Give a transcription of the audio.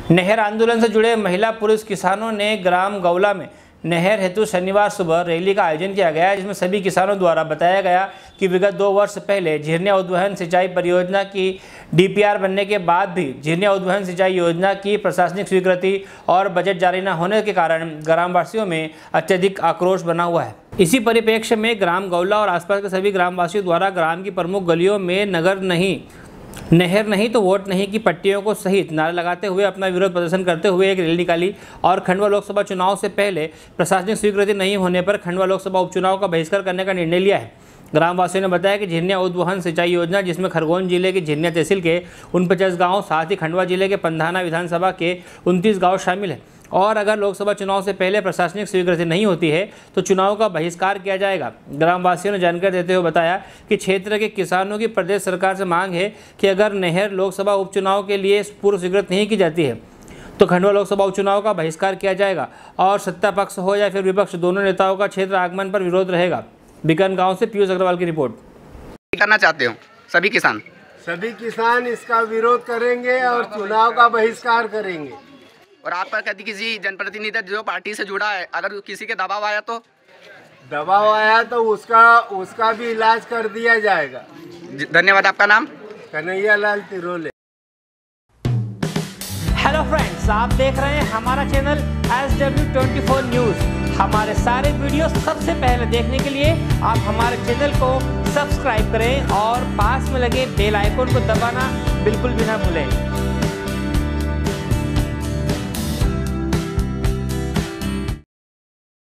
नहर आंदोलन से जुड़े महिला पुरुष किसानों ने ग्राम गौला में नहर हेतु शनिवार सुबह रैली का आयोजन किया गया, जिसमें सभी किसानों द्वारा बताया गया कि विगत 2 वर्ष पहले झिरनिया उद्वहन सिंचाई परियोजना की डीपीआर बनने के बाद भी झिरनिया उद्वहन सिंचाई योजना की प्रशासनिक स्वीकृति और बजट जारी न होने के कारण ग्रामवासियों में अत्यधिक आक्रोश बना हुआ है। इसी परिप्रेक्ष्य में ग्राम गौला और आसपास के सभी ग्रामवासियों द्वारा ग्राम की प्रमुख गलियों में नहर नहीं तो वोट नहीं की पट्टियों को सहित नारे लगाते हुए अपना विरोध प्रदर्शन करते हुए एक रैली निकाली और खंडवा लोकसभा चुनाव से पहले प्रशासनिक स्वीकृति नहीं होने पर खंडवा लोकसभा उपचुनाव का बहिष्कार करने का निर्णय लिया है। ग्रामवासियों ने बताया कि झिरनिया उद्वहन सिंचाई योजना, जिसमें खरगोन जिले की झिरनिया तहसील के 49 गाँव, साथ ही खंडवा जिले के पंधाना विधानसभा के 29 गाँव शामिल है, और अगर लोकसभा चुनाव से पहले प्रशासनिक स्वीकृति नहीं होती है तो चुनाव का बहिष्कार किया जाएगा। ग्रामवासियों ने जानकारी देते हुए बताया कि क्षेत्र के किसानों की प्रदेश सरकार से मांग है कि अगर नहर लोकसभा उपचुनाव के लिए पूर्व स्वीकृत नहीं की जाती है तो खंडवा लोकसभा उपचुनाव का बहिष्कार किया जाएगा और सत्ता पक्ष हो या फिर विपक्ष, दोनों नेताओं का क्षेत्र आगमन पर विरोध रहेगा। बीकान गाँव से पीयूष अग्रवाल की रिपोर्ट। करना चाहते हो सभी किसान इसका विरोध करेंगे और चुनाव का बहिष्कार करेंगे। और आपका कभी किसी जनप्रतिनिधि जो पार्टी से जुड़ा है, अगर किसी के दबाव आया तो उसका भी इलाज कर दिया जाएगा। धन्यवाद। आपका नाम? कन्हैया लाल तिरोले। हेलो फ्रेंड्स, आप देख रहे हैं हमारा चैनल SW24 न्यूज़। हमारे सारे वीडियो सबसे पहले देखने के लिए आप हमारे चैनल को सब्सक्राइब करें और पास में लगे बेल आइकन को दबाना बिल्कुल भी ना भूलें।